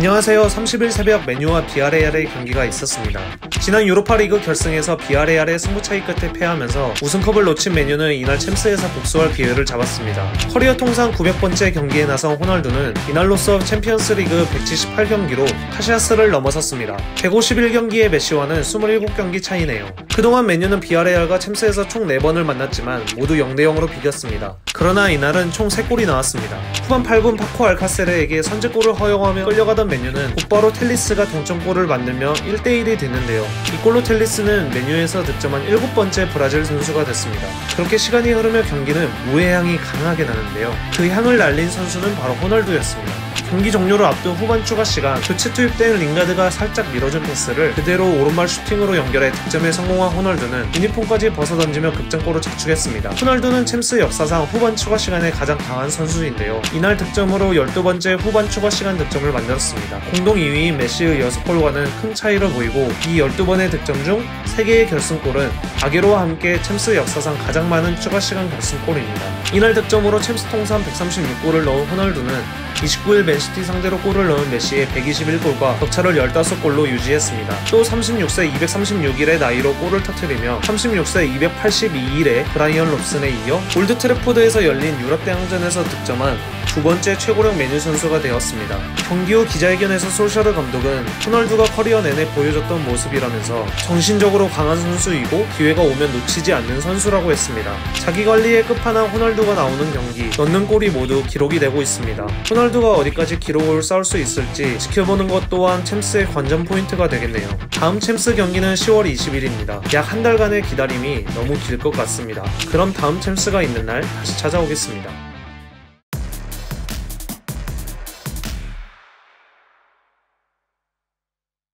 안녕하세요. 30일 새벽 맨유와 비아레알의 경기가 있었습니다. 지난 유로파리그 결승에서 비아레알의 승부차이 끝에 패하면서 우승컵을 놓친 맨유는 이날 챔스에서 복수할 기회를 잡았습니다. 커리어 통산 900번째 경기에 나선 호날두는 이날로써 챔피언스리그 178경기로 카시아스를 넘어섰습니다. 151경기의 메시와는 27경기 차이네요. 그동안 맨유는 비아레알과 챔스에서 총 4번을 만났지만 모두 0대0으로 비겼습니다. 그러나 이날은 총 3골이 나왔습니다. 후반 8분 파코 알카세르에게 선제골을 허용하며 끌려가던 맨유는 곧바로 텔리스가 동점골을 만들며 1대1이 됐는데요. 이 골로 텔리스는 맨유에서 득점한 7번째 브라질 선수가 됐습니다. 그렇게 시간이 흐르며 경기는 무의 향이 강하게 나는데요. 그 향을 날린 선수는 바로 호날두였습니다. 경기 종료를 앞둔 후반 추가 시간, 교체 투입된 링가드가 살짝 밀어준 패스를 그대로 오른발 슈팅으로 연결해 득점에 성공한 호날두는 유니폼까지 벗어던지며 극장골을 자축했습니다. 호날두는 챔스 역사상 후반 추가 시간에 가장 강한 선수인데요. 이날 득점으로 12번째 후반 추가 시간 득점을 만들었습니다. 공동 2위인 메시의 6골과는 큰 차이를 보이고 이 12번의 득점 중 3개의 결승골은 아게로와 함께 챔스 역사상 가장 많은 추가 시간 결승골입니다. 이날 득점으로 챔스 통산 136골을 넣은 호날두는 29일 맨시티 상대로 골을 넣은 메시의 121골과 격차를 15골로 유지했습니다. 또 36세 236일의 나이로 골을 터뜨리며 36세 282일에 브라이언 롭슨에 이어 올드 트래포드에서 열린 유럽 대항전에서 득점한 두 번째 최고령 맨유 선수가 되었습니다. 경기 후 기자회견에서 솔샤르 감독은 호날두가 커리어 내내 보여줬던 모습이라면서 정신적으로 강한 선수이고 기회가 오면 놓치지 않는 선수라고 했습니다. 자기관리의 끝판왕 호날두가 나오는 경기, 넣는 골이 모두 기록이 되고 있습니다. 호날두가 어디까지 기록을 쌓을 수 있을지 지켜보는 것 또한 챔스의 관전 포인트가 되겠네요. 다음 챔스 경기는 10월 20일입니다. 약 한 달간의 기다림이 너무 길 것 같습니다. 그럼 다음 챔스가 있는 날 다시 찾아오겠습니다.